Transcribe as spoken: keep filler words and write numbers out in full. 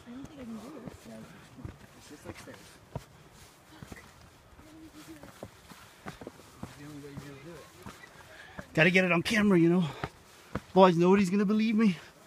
don't think I can do this. Yeah, it's just like stairs. The only way you're gonna do it. Gotta get it on camera, you know. Boys, nobody's gonna believe me.